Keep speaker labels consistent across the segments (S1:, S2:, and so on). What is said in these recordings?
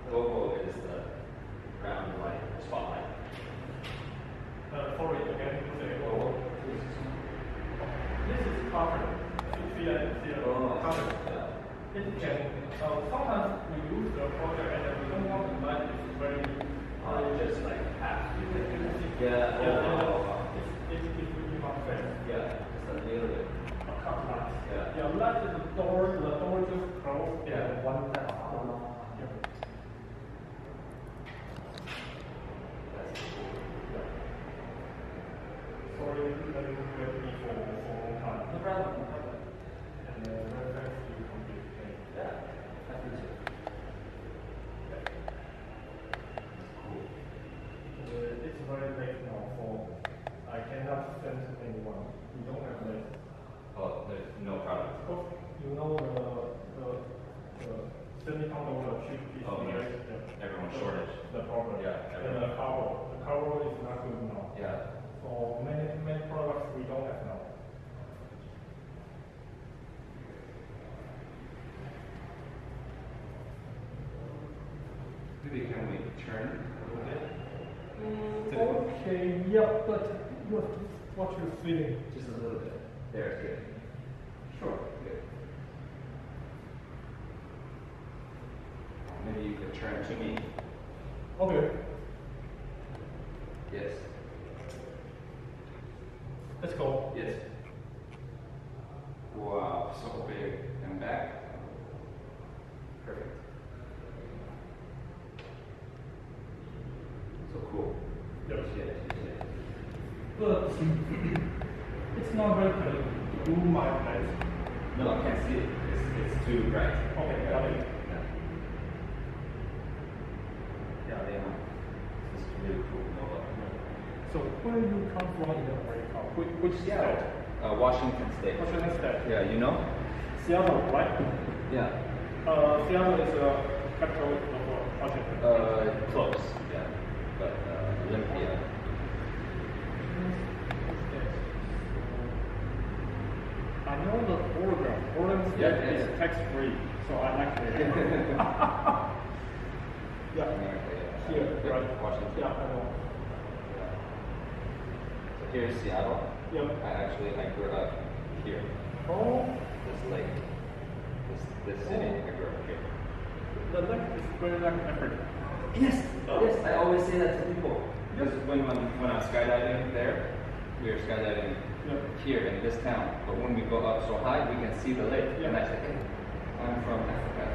S1: Logo is the round light, spotlight.
S2: Sorry, again,
S1: Logo.
S2: this is covered. Covered. It can, sometimes we use the project and we don't want to light it very,
S1: Just like half.
S2: yeah, it's really not fair.
S1: Yeah, just a little bit.
S2: A couple lights.
S1: Yeah.
S2: Yeah, light the door just closed and one time. Yeah.
S1: That's cool.
S2: Sorry, that you wait me for a long time.
S1: No problem, no problem.
S2: And very thanks to you complete.
S1: Yeah, happy to. That's cool.
S2: It's very late now, so I cannot send to anyone. We don't have late.
S1: Oh, there's no problem.
S2: Because you know the semiconductor chip is
S1: Oh, yes. Everyone's shortage.
S2: The problem.
S1: Yeah,
S2: And the cover is not good now.
S1: Yeah.
S2: So many products we don't have now.
S1: Maybe can we turn a little bit?
S2: Okay, yeah, but what you feeling?
S1: Just a little bit. There, it's good. Sure, good. Maybe you could turn to me.
S2: Okay,
S1: Yes.
S2: let's go.
S1: Yes. Wow, so big and back. Perfect. So cool.
S2: Yes.
S1: Yes, yes.
S2: But it's not very clear. Do my place.
S1: No, I can't see it. It's too bright.
S2: Okay, got it.
S1: Yeah. Yeah, they are. This is really cool.
S2: So where you come from in America? Which
S1: Seattle.
S2: state?
S1: Washington State.
S2: Washington State.
S1: Yeah, you know?
S2: Seattle, right?
S1: Yeah.
S2: Seattle is the capital of Washington.
S1: Close. Yeah. But Olympia.
S2: I know the Oregon. Oregon State
S1: Yeah,
S2: is
S1: yeah.
S2: tax-free, so I like it. Yeah.
S1: America, yeah.
S2: Here, right?
S1: Washington.
S2: Yeah, I know.
S1: So here's Seattle.
S2: Yeah.
S1: I grew up here.
S2: Oh,
S1: This lake. This city, I grew up here.
S2: the lake is very like Africa.
S1: Yes, yes, I always say that to people. Because when I'm skydiving there, we are skydiving
S2: Yeah.
S1: here in this town. But when we go up so high, we can see the lake.
S2: Yeah.
S1: And I say, hey, I'm from Africa.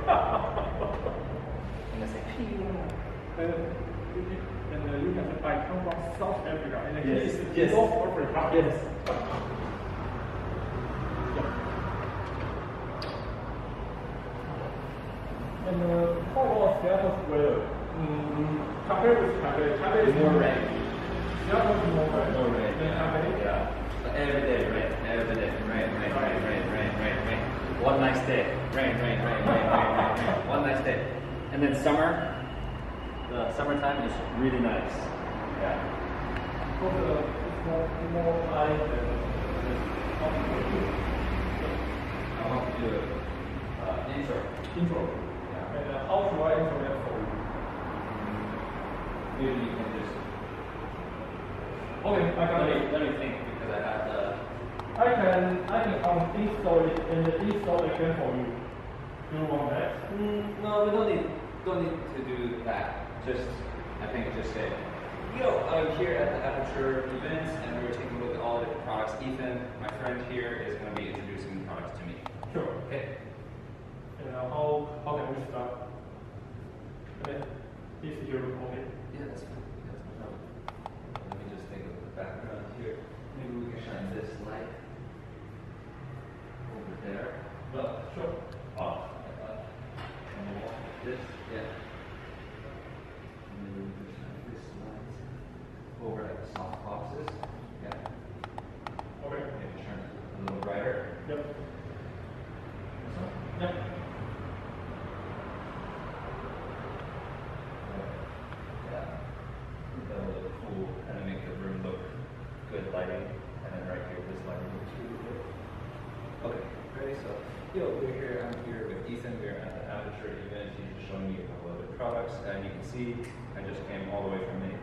S1: And they say,
S2: And you can say, I come from South Africa. And
S1: Yes,
S2: he is
S1: yes.
S2: North Africa.
S1: yes.
S2: And how about Seattle's weather? Compared with Taipei is
S1: More rain.
S2: Seattle is more rain.
S1: No rain.
S2: Than Taipei?
S1: Yeah. But every day, rain. Every day, rain. One nice day, rain. One nice day. And then summer, the summertime is really nice. Yeah.
S2: Because it's more light than
S1: I want to do intro.
S2: intro.
S1: Yeah.
S2: And how do I intro that for you?
S1: Maybe you can just
S2: Okay, I got it.
S1: let me think because I have the.
S2: I can uninstall it and install again for you. Do you want that?
S1: No, we don't need to do that. Just I think just say, yo, I'm here at the Aperture events and we're taking a look at all the different products. Ethan, my friend here, is going to be introducing the products to me.
S2: Sure.
S1: Okay.
S2: And how can we start? Okay. This is your okay.
S1: Yeah, that's fine. That's no problem. Let me just take a look at the background here. Maybe we can shine this light over there.
S2: Well, sure.
S1: On the wall. This, yeah. And then we can shine this light over like the soft boxes. Yeah.
S2: Okay.
S1: Maybe turn it a little brighter.
S2: Yep.
S1: This one?
S2: Yep.
S1: Yeah. That will look cool. Kind of make the room look good lighting. And then right here, this lighting looks really good. Okay, great. today. So, we're here. I'm here with Ethan. We're at the Aperture event. He's just showing me a couple of the products, and you can see I just came all the way from Maine.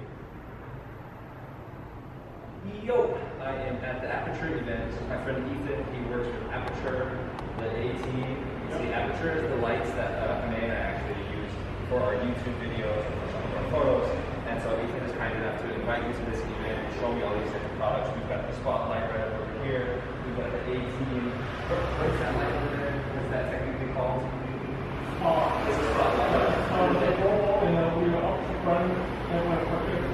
S1: I am at the Aperture event. This is my friend Ethan. He works with Aperture, the A team. You can see Aperture is the lights that Hannah and I actually use for our YouTube videos and for some of our photos. And so Ethan is kind enough to invite me to this event and show me all these different products. We've got the spotlight right over here. We've got the A team. What's that light over there? What's that technically called? It's a spotlight.
S2: The wall and we are up front and my pocket.